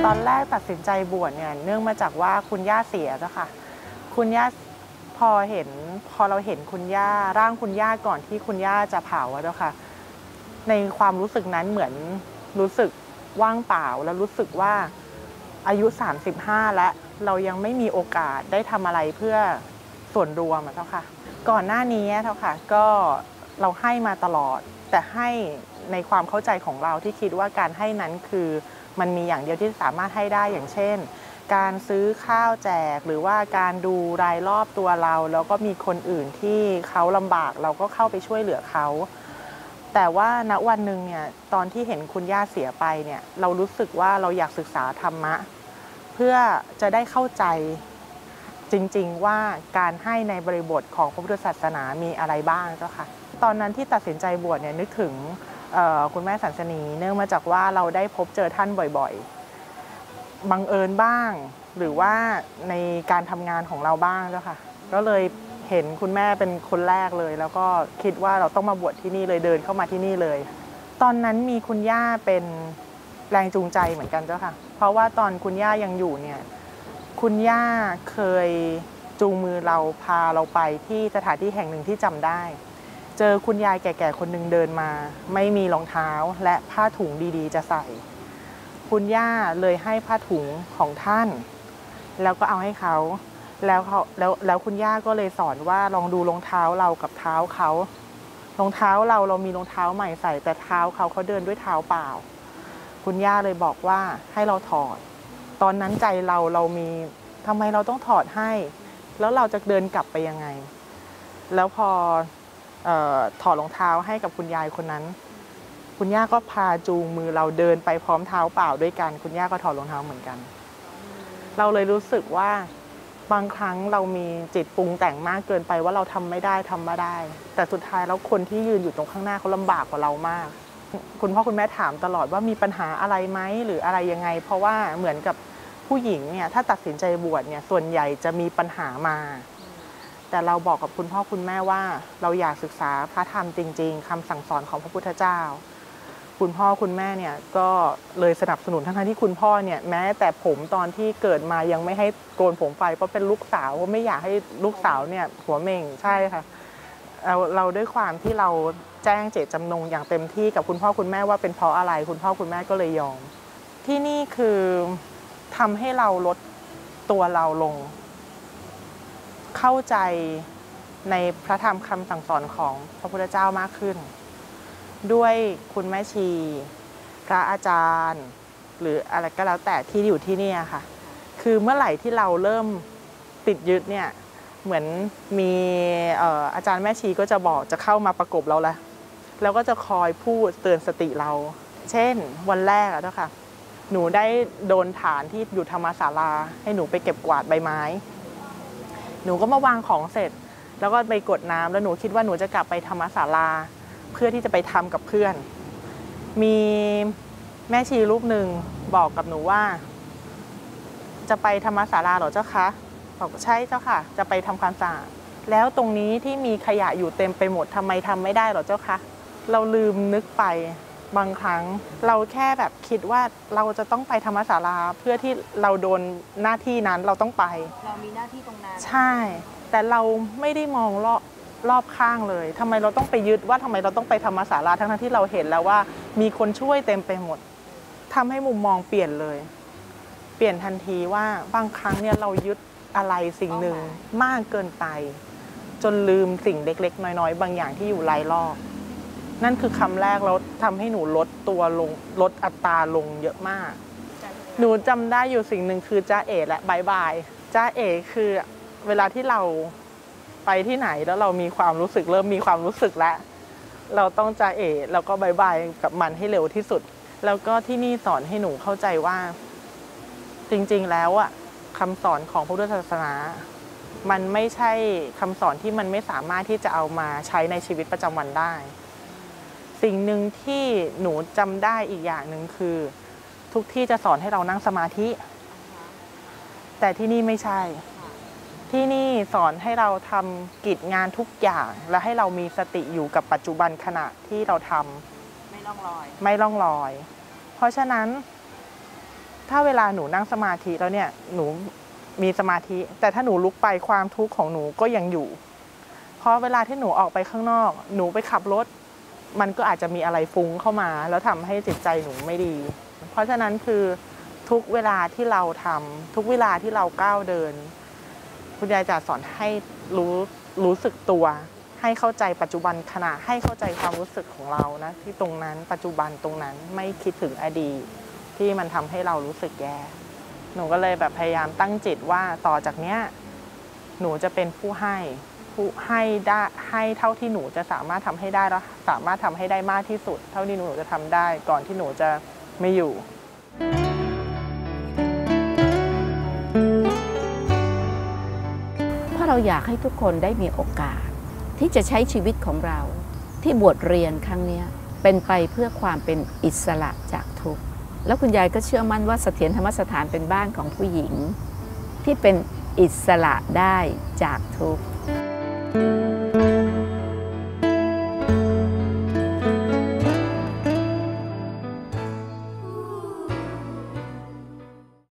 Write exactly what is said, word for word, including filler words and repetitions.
ตอนแรกตัดสินใจบวชเนี่ยเนื่องมาจากว่าคุณย่าเสียเจ้าค่ะคุณย่าพอเห็นพอเราเห็นคุณย่าร่างคุณย่าก่อนที่คุณย่าจะเผาเจ้าค่ะในความรู้สึกนั้นเหมือนรู้สึกว่างเปล่าแล้วรู้สึกว่าอายุสามสิบห้าแล้วเรายังไม่มีโอกาสได้ทำอะไรเพื่อส่วนรวมเจ้าค่ะก่อนหน้านี้เจ้าค่ะก็เราให้มาตลอดแต่ให้ในความเข้าใจของเราที่คิดว่าการให้นั้นคือมันมีอย่างเดียวที่สามารถให้ได้อย่างเช่นการซื้อข้าวแจกหรือว่าการดูรายรอบตัวเราแล้วก็มีคนอื่นที่เขาลำบากเราก็เข้าไปช่วยเหลือเขาแต่ว่าณวันหนึ่งเนี่ยตอนที่เห็นคุณย่าเสียไปเนี่ยเรารู้สึกว่าเราอยากศึกษาธรรมะเพื่อจะได้เข้าใจจริงๆว่าการให้ในบริบทของพระพุทธศาสนามีอะไรบ้างเจ้าค่ะตอนนั้นที่ตัดสินใจบวชเนี่ยนึกถึงคุณแม่สันสนีเนื่องมาจากว่าเราได้พบเจอท่านบ่อยๆบังเอิญบ้างหรือว่าในการทำงานของเราบ้างเจ้าค่ะก็เลยเห็นคุณแม่เป็นคนแรกเลยแล้วก็คิดว่าเราต้องมาบวชที่นี่เลยเดินเข้ามาที่นี่เลยตอนนั้นมีคุณย่าเป็นแรงจูงใจเหมือนกันเจ้าค่ะเพราะว่าตอนคุณย่ายังอยู่เนี่ยคุณย่าเคยจูงมือเราพาเราไปที่สถานที่แห่งหนึ่งที่จำได้เจอคุณยายแก่ๆคนหนึ่งเดินมาไม่มีรองเท้าและผ้าถุงดีๆจะใส่คุณย่าเลยให้ผ้าถุงของท่านแล้วก็เอาให้เขาแล้วเขาแล้วแล้วคุณย่าก็เลยสอนว่าลองดูรองเท้าเรากับเท้าเขารองเท้าเราเรามีรองเท้าใหม่ใส่แต่เท้าเขาเขาเดินด้วยเท้าเปล่าคุณย่าเลยบอกว่าให้เราถอดตอนนั้นใจเราเรามีทำไมเราต้องถอดให้แล้วเราจะเดินกลับไปยังไงแล้วพอเอ่อถอดรองเท้าให้กับคุณยายคนนั้นคุณย่าก็พาจูงมือเราเดินไปพร้อมเท้าเปล่าด้วยกันคุณย่าก็ถอดรองเท้าเหมือนกันเราเลยรู้สึกว่าบางครั้งเรามีจิตปรุงแต่งมากเกินไปว่าเราทำไม่ได้ทำไม่ได้แต่สุดท้ายแล้วคนที่ยืนอยู่ตรงข้างหน้าเขาลำบากกว่าเรามากคุณพ่อคุณแม่ถามตลอดว่ามีปัญหาอะไรไหมหรืออะไรยังไงเพราะว่าเหมือนกับผู้หญิงเนี่ยถ้าตัดสินใจบวชเนี่ยส่วนใหญ่จะมีปัญหามาแต่เราบอกกับคุณพ่อคุณแม่ว่าเราอยากศึกษาพระธรรมจริงๆคำสั่งสอนของพระพุทธเจ้าคุณพ่อคุณแม่เนี่ยก็เลยสนับสนุนทั้งๆที่คุณพ่อเนี่ยแม้แต่ผมตอนที่เกิดมายังไม่ให้โกนผมไฟเพราะเป็นลูกสาวเพราะไม่อยากให้ลูกสาวเนี่ยหัวเม่งใช่ค่ะเราเราด้วยความที่เราแจ้งเจตจำนงอย่างเต็มที่กับคุณพ่อคุณแม่ว่าเป็นเพราะอะไรคุณพ่อคุณแม่ก็เลยยอมที่นี่คือทำให้เราลดตัวเราลงเข้าใจในพระธรรมคำสั่งสอนของพระพุทธเจ้ามากขึ้นด้วยคุณแม่ชีพระอาจารย์หรืออะไรก็แล้วแต่ที่อยู่ที่นี่ค่ะคือเมื่อไหร่ที่เราเริ่มติดยึดเนี่ยเหมือนมีอาจารย์แม่ชีก็จะบอกจะเข้ามาประกบเราแล้วแล้วก็จะคอยพูดเตือนสติเราเช่นวันแรกอะเจ้าค่ะหนูได้โดนฐานที่อยู่ธรรมศาลาให้หนูไปเก็บกวาดใบไม้หนูก็มาวางของเสร็จแล้วก็ไปกดน้ำแล้วหนูคิดว่าหนูจะกลับไปธรรมศาลาเพื่อที่จะไปทำกับเพื่อนมีแม่ชีรูปหนึ่งบอกกับหนูว่าจะไปธรรมศาลาเหรอเจ้าคะบอกใช่เจ้าค่ะจะไปทำความสะอาดแล้วตรงนี้ที่มีขยะอยู่เต็มไปหมดทำไมทำไม่ได้เหรอเจ้าคะเราลืมนึกไปบางครั้งเราแค่แบบคิดว่าเราจะต้องไปธรรมศาลาเพื่อที่เราโดนหน้าที่นั้นเราต้องไปเรามีหน้าที่ตรงนั้นใช่แต่เราไม่ได้มองรอบรอบข้างเลยทำไมเราต้องไปยึดว่าทำไมเราต้องไปธรรมศาลาทั้งๆที่เราเห็นแล้วว่ามีคนช่วยเต็มไปหมดทำให้มุมมองเปลี่ยนเลยเปลี่ยนทันทีว่าบางครั้งเนี่ยเรายึดอะไรสิ่งหนึ่งมากเกินไปจนลืมสิ่งเล็กๆน้อยๆบางอย่างที่อยู่รายรอบนั่นคือคำแรกแล้วทำให้หนูลดตัวลงลดอัตราลงเยอะมากหนูจำได้อยู่สิ่งหนึ่งคือจ้าเอ๋และบายบายจ้าเอ๋คือเวลาที่เราไปที่ไหนแล้วเรามีความรู้สึกเริ่มมีความรู้สึกแล้วเราต้องจ้าเอ๋แล้วก็บายบายกับมันให้เร็วที่สุดแล้วก็ที่นี่สอนให้หนูเข้าใจว่าจริงๆแล้วอ่ะคำสอนของพระพุทธศาสนามันไม่ใช่คำสอนที่มันไม่สามารถที่จะเอามาใช้ในชีวิตประจำวันได้สิ่งหนึ่งที่หนูจำได้อีกอย่างหนึ่งคือทุกที่จะสอนให้เรานั่งสมาธิแต่ที่นี่ไม่ใช่ที่นี่สอนให้เราทำกิจงานทุกอย่างและให้เรามีสติอยู่กับปัจจุบันขณะที่เราทำไม่ล่องลอยไม่ล่องลอยเพราะฉะนั้นถ้าเวลาหนูนั่งสมาธิแล้วเนี่ยหนูมีสมาธิแต่ถ้าหนูลุกไปความทุกข์ของหนูก็ยังอยู่เพราะเวลาที่หนูออกไปข้างนอกหนูไปขับรถมันก็อาจจะมีอะไรฟุ้งเข้ามาแล้วทำให้จิตใจหนูไม่ดีเพราะฉะนั้นคือทุกเวลาที่เราทำทุกเวลาที่เราก้าวเดินคุณยายจะสอนให้รู้รู้สึกตัวให้เข้าใจปัจจุบันขณะให้เข้าใจความรู้สึกของเรานะที่ตรงนั้นปัจจุบันตรงนั้นไม่คิดถึงอดีตที่มันทำให้เรารู้สึกแย่หนูก็เลยแบบพยายามตั้งจิตว่าต่อจากเนี้ยหนูจะเป็นผู้ให้ผู้ให้ได้ให้เท่าที่หนูจะสามารถทำให้ได้แล้วสามารถทำให้ได้มากที่สุดเท่าที่หนูจะทำได้ก่อนที่หนูจะไม่อยู่เพราะเราอยากให้ทุกคนได้มีโอกาสที่จะใช้ชีวิตของเราที่บวชเรียนครั้งนี้เป็นไปเพื่อความเป็นอิสระจากทุกข์แล้วคุณยายก็เชื่อมั่นว่าเสถียรธรรมสถานเป็นบ้านของผู้หญิงที่เป็นอิสระได้จากทุกข์